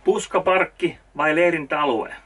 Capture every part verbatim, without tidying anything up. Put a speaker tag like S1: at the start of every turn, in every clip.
S1: Puskaparkki vai leirintäalue?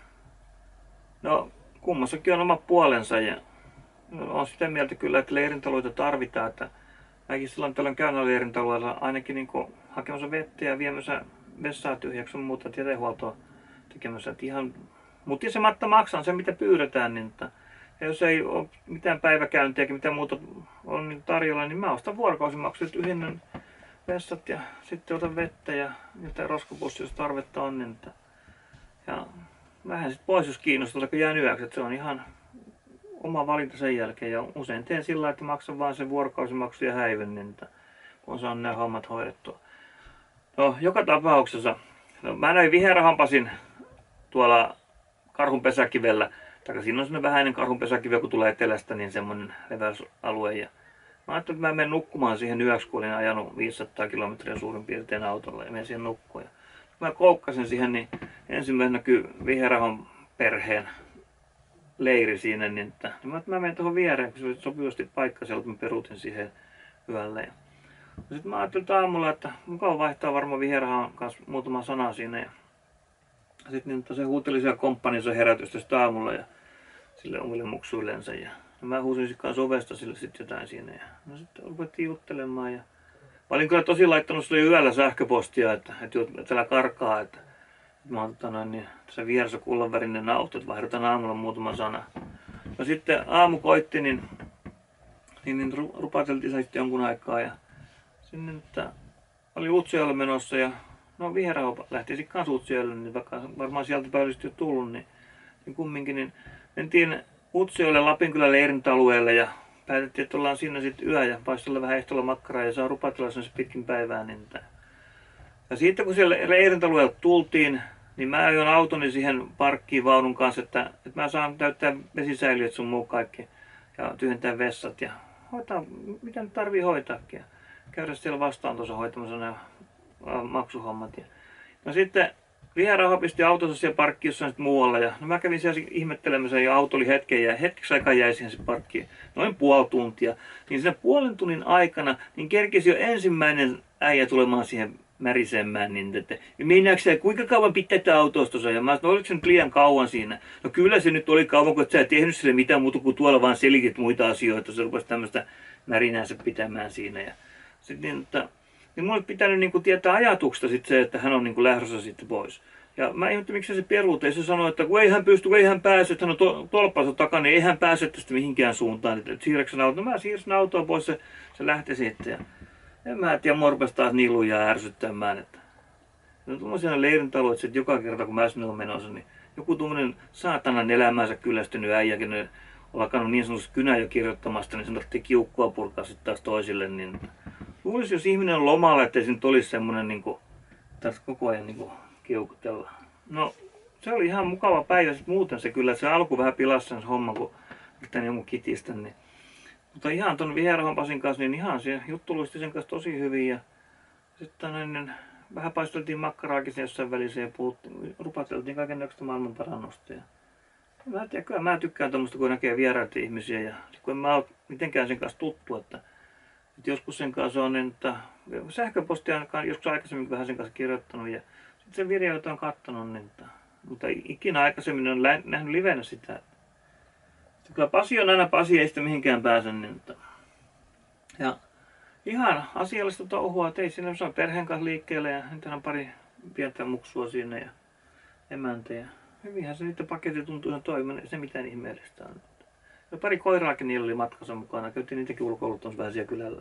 S1: No, kummassakin on oma puolensa ja olen sitä mieltä kyllä, että leirintäalueita tarvitaan. Että mäkin silloin tällöin käyn leirintäalueella ainakin niin hakemassa vettä ja viemässä vessaa tyhjäksi on muuta jätehuoltoa tekemässä. Että ihan mutisematta maksan sen, mitä pyydetään. Niin että, ja jos ei ole mitään päiväkäyntiä eikä mitään muuta on niin tarjolla, niin mä ostan vuorokausimaksut, yhden vessat ja sitten otan vettä ja jotain roskapussia, jos tarvetta on. Niin että, ja vähän sitten pois, jos kiinnostaa, kun jään yöksi. Että se on ihan oma valinta sen jälkeen. Ja usein teen sillä lailla, että maksan vaan sen vuorokausimaksu ja häivyn, niin että, kun saan nämä hommat hoidettua. No, joka tapauksessa. No, mä näin viherhampasin tuolla Karhunpesäkivellä. Tai siinä on semmoinen vähäinen Karhunpesäkivi, kun tulee etelästä, niin semmoinen leväysalue. Ja mä ajattelin, että mä menen nukkumaan siihen yöksi, kun olin ajanut viisisataa kilometriä suurin piirtein autolla ja menen siihen nukkuun. Ja kun mä koukkasin siihen, niin ensimmäisenä näkyy viherahon perheen leiri siinä, niin, että, niin mä, mä menen tuohon viereen, kun se oli sopivasti paikka siellä, että mä peruutin siihen yölle. Ja sitten mä ajattelin aamulla, että mukava vaihtaa varmaan viherahan kanssa muutama sana siinä. Ja sitten niin, se huuteli siellä komppanissa herätystä sitten aamulla ja sille omille muksuillensa. Ja no mä huusin sitten kanssa ovesta sille sitten jotain siinä. Ja no sitten ruvettiin juttelemaan. Ja mä olin kyllä tosi laittanut sille yöllä sähköpostia, että, että, että älä karkaa. Että, että mä oon noin, niin, tässä vieressä kullanvärinen auto, että vaihdetaan aamulla muutama sana. No sitten aamu koitti, niin, niin, niin rupateltiin sitten jonkun aikaa. Ja sinne, että oli Utsjoelle menossa ja no viheraho lähti sitten kanssa Utsjoelle, niin vaikka varmaan sieltä päivästä jo tullut, niin, niin kumminkin niin mentiin Utsjoelle Lapinkylän leirintäalueelle ja päätettiin, että ollaan siinä sitten yö ja paistella vähän ehtoolla makkaraa ja saa rupatella sen pitkin päivää. Niin ja sitten kun siellä leirintäalueelle tultiin, niin mä ajoin autoni siihen parkkiin vaunun kanssa, että, että mä saan täyttää vesisäiliöt sun muu kaikki ja tyhjentää vessat ja hoitaa, mitä nyt tarvii hoitaakin. Ja käydä siellä vastaan tuossa hoitamassa nämä maksuhommat. Ja no sitten viheraho pisti autonsa siellä parkkiin jossain muualla. Ja no mä kävin siellä ihmettelemässä ja auto oli hetken ja hetkeksi aikaa jäi siihen se parkkiin. Noin puoli tuntia. Niin siinä puolen tunnin aikana niin kerkesi jo ensimmäinen äijä tulemaan siihen märisemään. Niin että minäksä, kuinka kauan pitää tätä autostossa? Ja mä sanoin, oliko se nyt liian kauan siinä? No kyllä se nyt oli kauan, kun et sä et tehnyt sille mitään muuta kuin tuolla vaan selitit muita asioita. Se rupesi tämmöistä märinäänsä pitämään siinä. Ja sitten niin, että niin mun olisi pitänyt niin kuin tietää ajatuksesta sit se, että hän on niin kuin lähdössä sitten pois. Ja mä ihmettelin, miksi se peruutti. Se sanoi, että kun ei hän pysty, kun ei hän pääse, että hän on to, tolppansa takana, niin ei hän pääse tästä mihinkään suuntaan. Että siirräksä auto. No mä siirsin autoa pois, se, se lähti sitten. Ja en mä tiedä, mua rupesi taas niin lujaa ärsyttämään. Että no tuollaisia leirintäalueita, että joka kerta kun mä sinne olen menossa, niin joku tuommoinen saatanan elämäänsä kyllästynyt äijäkin on alkanut niin sanotusti kynää jo kirjoittamasta, niin sanottiin kiukkua purkaa sitten taas toisille. Niin luulisi, jos ihminen on lomalla, ettei se nyt olisi semmoinen niin kuin, tässä koko ajan niin kuin kiukutella. No, se oli ihan mukava päivä sitten muuten se kyllä. Se alku vähän pilasi sen homman, kun yhtään jonkun kitistä. Niin. Mutta ihan ton viherahon Pasin kanssa, niin ihan se juttu luisti sen kanssa tosi hyvin. Ja sitten niin, vähän paisteltiin makkaraakin jossain välissä ja puhuttiin, rupateltiin kaikennäköistä maailman parannusta. Ja mä tiedän, kyllä mä tykkään tuommoista, kun näkee vieraita ihmisiä. Ja kun en mä ole mitenkään sen kanssa tuttu, että että joskus sen kanssa on, niin, että sähköpostia on joskus aikaisemmin vähän sen kanssa kirjoittanut ja sitten sen videoita on katsonut, niin, että, mutta ikinä aikaisemmin on lä- nähnyt livenä sitä. Että, että kyllä Pasi on aina Pasi, ei sitä mihinkään pääse. Niin, että, ja ihan asiallista touhua, että ei siinä se on perheen kanssa liikkeelle ja nyt on pari pientä muksua siinä ja emäntä. Ja hyvinhän se niiden paketti tuntuu ihan toimia, ei se mitään ihmeellistä on. Ja pari koiraakin niillä oli matkassa mukana. Käytiin niitäkin ulkoiluttamassa vähän siellä kylällä.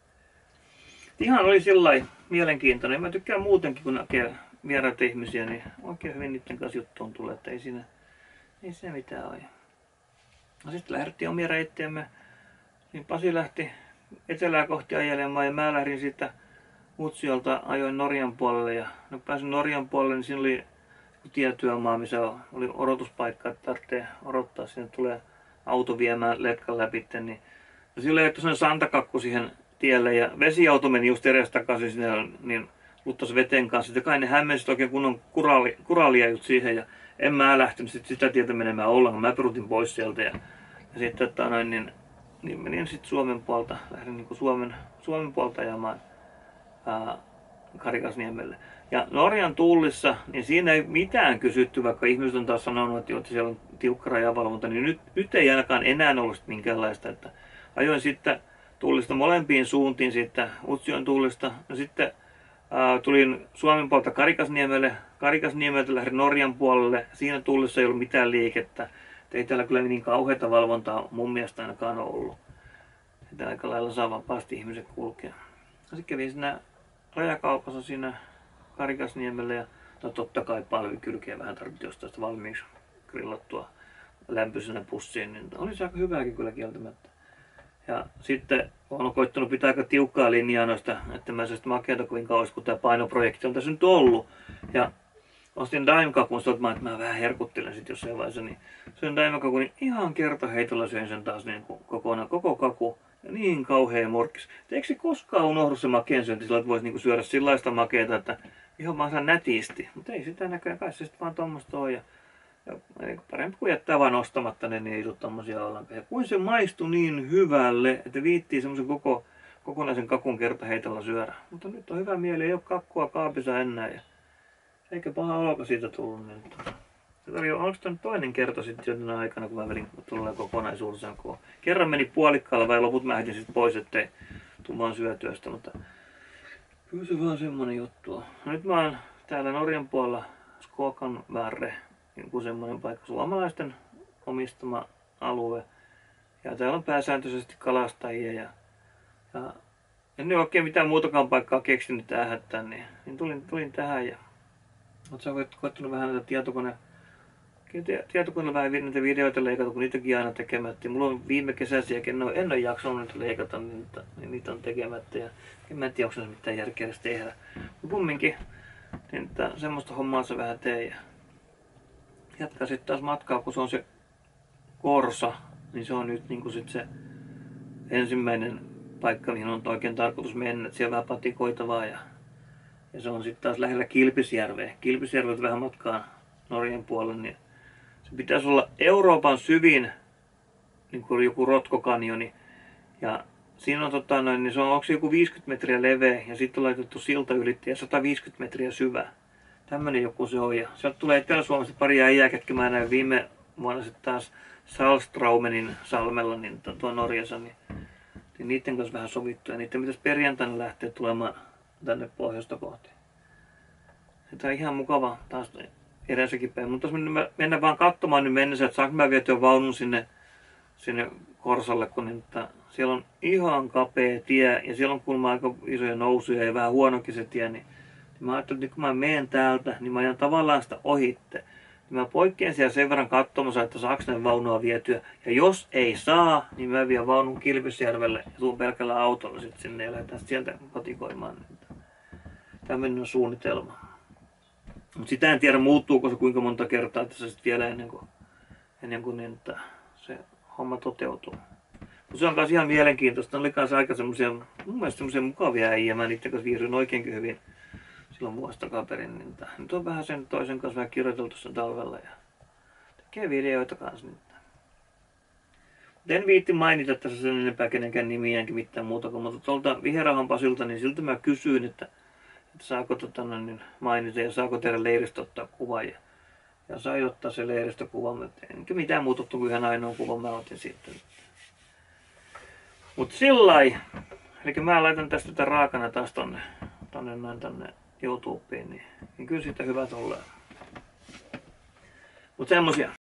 S1: Ihan oli sillai mielenkiintoinen. Mä tykkään muutenkin, kun näkee vieraita ihmisiä, niin oikein hyvin niiden kanssa juttuun tulee, että ei siinä, ei siinä mitään ole. No sitten lähdettiin omia reittejämme. Niin Pasi lähti etelää kohti ajelemaan ja mä lähdin siitä Utsjolta, ajoin Norjan puolelle. Ja no pääsin Norjan puolelle, niin siinä oli tietyömaa, missä oli odotuspaikka, että tarvitsee odottaa. Sinne tulee auto viemään letkan läpi, niin no sillä ei ole santakakku siihen tielle ja vesiauto meni just edes takaisin sinne, niin luttasi veten kanssa. Ja kai ne hämmensit oikein kunnon kurali, kuralia just siihen ja en mä lähtenyt sit sitä tietä menemään ollenkaan. Mä peruutin pois sieltä ja, ja sitten että noin, niin, niin menin sitten Suomen puolta, lähdin niin Suomen, Suomen puolta ajamaan ää, Karikasniemelle. Ja Norjan tullissa, niin siinä ei mitään kysytty, vaikka ihmiset on taas sanonut, että, jo, että siellä on tiukka rajavalvonta, niin nyt, nyt ei ainakaan enää ollut minkäänlaista. Että ajoin sitten tullista molempiin suuntiin sitten Utsjoen tullista. Ja sitten ää, tulin Suomen puolelta Karikasniemelle. Karikasniemeltä lähdin Norjan puolelle. Siinä tullissa ei ollut mitään liikettä. Et ei täällä kyllä niin kauheata valvontaa mun mielestä ainakaan ollut. Että aika lailla saa vapaasti ihmiset kulkea. Sitten kävin siinä rajakaupassa siinä Karikasniemellä ja no totta kai palvikylkeä vähän tarvittiin jostain sitä valmiiksi grillattua lämpöisenä pussiin, niin oli se aika hyvääkin kyllä kieltämättä. Ja sitten olen koittanut pitää aika tiukkaa linjaa noista, että mä sellaista makeata kuin kauas, kun tämä painoprojekti on tässä nyt ollut. Ja ostin daimkakun, että mä vähän herkuttelen sitten jossain vaiheessa, niin söin daimkakun, niin ihan kertaheitolla söin sen taas niin kokonaan, koko kaku. Ja niin kauhea morkkis. Eikö se koskaan unohdu se makeen syönti sillä, että voisi niinku syödä sellaista makeata, että ihan vaan saa nätisti. Mutta ei sitä näköjään, kai se sitten vaan tommoista on. Ja, ja parempi kuin jättää vaan ostamatta ne, niin ei tule tommosia ollenkaan. Ja kuin se maistui niin hyvälle, että viittii semmoisen koko, kokonaisen kakun kertaheitolla syödä. Mutta nyt on hyvä mieli, ei ole kakkua kaapissa enää. Ja eikä paha oloka siitä tullut. Niin onko tämä toinen kerta sitten jotenkin aikana, kun mä vedin tulee kokonaisuudessaan, kun kerran meni puolikkaalla vai loput mä heitin sitten pois, ettei tule vaan syötyä sitä, mutta kyllä se vaan semmonen juttu on. Nyt mä oon täällä Norjan puolella Skokan värre, joku semmonen paikka, suomalaisten omistama alue. Ja täällä on pääsääntöisesti kalastajia ja, ja en nyt oikein mitään muutakaan paikkaa keksinyt tähän, niin, niin tulin, tulin tähän ja oot sä koettanut vähän näitä tietokone Tietokoneella vähän näitä videoita leikata, kun niitäkin aina tekemättä. Mulla on viime kesäisiäkin, no en ole jaksanut niitä leikata, niin niitä on tekemättä. Ja en mä tiedä, onko se mitään järkeä edes tehdä. Mutta kumminkin, niin semmoista hommaa se vähän tee. Ja jatkaa sitten taas matkaa, kun se on se Korsa, niin se on nyt niin kuin sit se ensimmäinen paikka, mihin on oikein tarkoitus mennä. Et siellä on vähän patikoitavaa ja, ja se on sitten taas lähellä Kilpisjärveä. Kilpisjärveltä vähän matkaa Norjan puolelle, niin se pitäisi olla Euroopan syvin, niin kuin joku rotkokanjoni. Ja siinä on, tota, noin, niin se on, onko se joku viisikymmentä metriä leveä ja sitten on laitettu silta ylitti ja sata viisikymmentä metriä syvä. Tämmönen joku se on. Ja sieltä tulee Etelä-Suomesta pari äijää, ketkä mä näin viime vuonna sitten taas Salstraumenin salmella, niin tuo Norjassa, niin, niin niiden kanssa vähän sovittu. Ja niiden pitäisi perjantaina lähteä tulemaan tänne pohjoista kohti. Tämä on ihan mukava taas edessäkin päin. Mutta jos mennään vaan katsomaan niin mennessä, että saanko mä vietyä vaunun sinne, sinne Korsalle, kun niin, että siellä on ihan kapea tie ja siellä on kuulemma aika isoja nousuja ja vähän huonokin se tie. Niin, niin mä ajattelin, että kun mä menen täältä, niin mä ajan tavallaan sitä ohitte. Niin mä poikkean siellä sen verran katsomassa, että saaks ne vaunua vietyä. Ja jos ei saa, niin mä vien vaunun Kilpisjärvelle ja tuun pelkällä autolla sitten sinne ja lähdetään sieltä patikoimaan. Tämmöinen on suunnitelma. Mutta sitä en tiedä muuttuuko se kuinka monta kertaa tässä sitten vielä ennen kuin, ennen kuin niin, että se homma toteutuu. Mutta se on myös ihan mielenkiintoista. Ne oli myös aika semmoisia, mun mielestä semmoisia mukavia äijä. Mä niiden kanssa viihdyin oikeinkin hyvin silloin vuosi takaperin. Niin, nyt on vähän sen toisen kanssa vähän kirjoiteltu sen talvella ja tekee videoita kanssa. Niin. En viitti mainita tässä sen enempää kenenkään nimiäänkin mitään muuta kuin, mutta tuolta Viherahan Pasilta, niin siltä mä kysyin, että että saako tota, niin mainita ja saako teidän leiristä ottaa kuva. Ja, ja sai ottaa se leiristökuva, mutta enkä mitään muuta kuin ihan ainoa kuva mä otin sitten. Mutta sillai. Eli mä laitan tästä tätä raakana taas tonne, tonne noin tonne YouTubeen, niin, niin kyllä siitä hyvä tulee. Mutta semmosia.